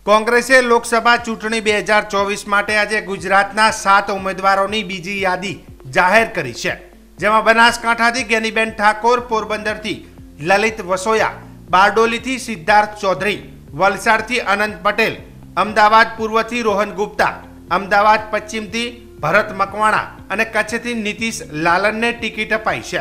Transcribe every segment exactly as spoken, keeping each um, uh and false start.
કોંગ્રેસે લોકસભા ચૂંટણી બે હજાર ચોવીસ માટે આજે ગુજરાતના સાત ઉમેદવારોની બીજી યાદી જાહેર કરી છે, જેમાં બનાસકાંઠાથી જ્ઞાનીબેન ઠાકોર, પોરબંદરથી લલિત વસોયા, બારડોલીથી સિદ્ધાર્થ ચૌધરી, વલસાડથી અનંત પટેલ, અમદાવાદ પૂર્વથી રોહન ગુપ્તા, અમદાવાદ પશ્ચિમથી ભરત મકવાણા અને કચ્છથી નીતિશ લાલનને ટિકિટ અપાઈ છે।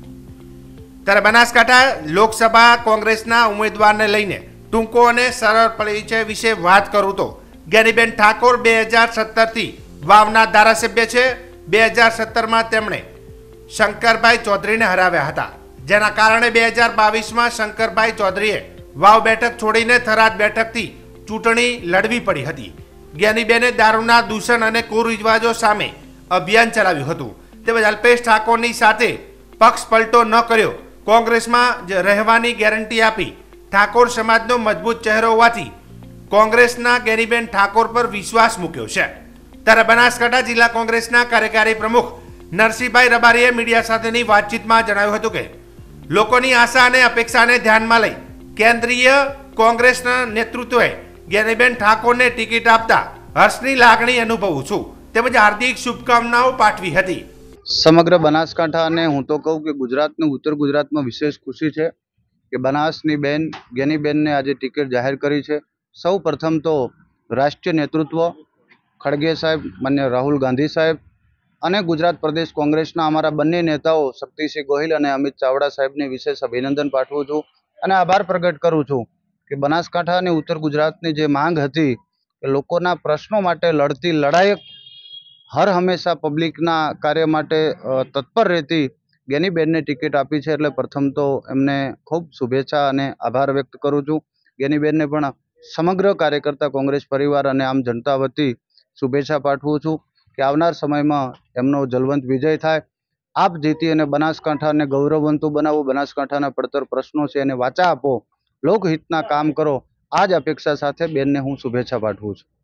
ત્યારે બનાસકાંઠા લોકસભા કોંગ્રેસના ઉમેદવારને લઈને ટૂંકો અને સરળ પરિચય વિશે વાત કરું તો જ્ઞાનીબેન ઠાકોર બે હજાર સત્તરથી વાવના ધારાસભ્ય છે। બે હજાર સત્તરમાં તેમણે શંકરભાઈ ચૌધરીને હરાવ્યા હતા, જેના કારણે બે હજાર બાવીસમાં શંકરભાઈ ચૌધરીએ વાવ બેઠક છોડીને થરાદ બેઠકથી ચૂંટણી લડવી પડી હતી। જ્ઞાનીબેને દારૂના દૂષણ અને કુરિવાજો સામે અભિયાન ચલાવ્યું હતું, તેમજ અલ્પેશ ઠાકોરની સાથે પક્ષ પલટો ન કર્યો, કોંગ્રેસમાં જ રહેવાની ગેરંટી આપી ઠાકોર સમાજનો મજબૂત ચહેરો હોવાથી કોંગ્રેસના જ્ઞાનીબેન ઠાકોર પર વિશ્વાસ મૂક્યો છે। ત્યારે બનાસકાંઠા જિલ્લા કોંગ્રેસના કાર્યકારી પ્રમુખ નરસિંહભાઈ રબારીએ મીડિયા સાથેની વાતચીતમાં જણાવ્યું હતું કે લોકોની આશા અને અપેક્ષાને ધ્યાનમાં લઈ કેન્દ્રીય કોંગ્રેસના નેતૃત્વએ જ્ઞાનીબેન ઠાકોરને ટિકિટ આપતા હર્ષની લાગણી અનુભવું છું, તેમજ હાર્દિક શુભકામનાઓ પાઠવી હતી। સમગ્ર બનાસકાંઠા અને હું તો કહું કે ગુજરાતનું ઉત્તર ગુજરાતમાં વિશેષ ખુશી છે કે બનાસની બેન જ્ઞાનીબેનને આજે ટિકિટ જાહેર કરી છે। સૌ પ્રથમ તો રાષ્ટ્રીય નેતૃત્વ ખડગે સાહેબ, માન્ય રાહુલ ગાંધી સાહેબ અને ગુજરાત પ્રદેશ કોંગ્રેસના અમારા બંને નેતાઓ શક્તિસિંહ ગોહિલ અને અમિત ચાવડા સાહેબને વિશેષ અભિનંદન પાઠવું છું અને આભાર પ્રગટ કરું છું કે બનાસકાંઠા અને ઉત્તર ગુજરાતની જે માંગ હતી કે લોકોના પ્રશ્નો માટે લડતી લડાયક, હર હંમેશા પબ્લિકના કાર્ય માટે તત્પર રહેતી જ્ઞાનીબેનને ટિકિટ આપી છે, એટલે પ્રથમ તો એમને ખૂબ શુભેચ્છા અને આભાર વ્યક્ત કરું છું। જ્ઞાનીબેનને પણ સમગ્ર કાર્યકર્તા કોંગ્રેસ પરિવાર અને આમ જનતા વતી શુભેચ્છા પાઠવું છું કે આવનાર સમયમાં એમનો જલવંત વિજય થાય, આપ જીતી અને બનાસકાંઠાને ગૌરવવંતું બનાવો, બનાસકાંઠાના પડતર પ્રશ્નો છે એને વાચા આપો, લોકહિતના કામ કરો, આ જ અપેક્ષા સાથે બેનને હું શુભેચ્છા પાઠવું છું।